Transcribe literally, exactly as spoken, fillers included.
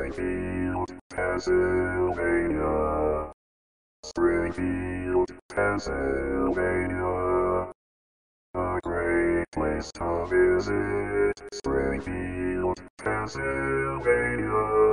Springfield, Pennsylvania. Springfield, Pennsylvania. A great place to visit. Springfield, Pennsylvania.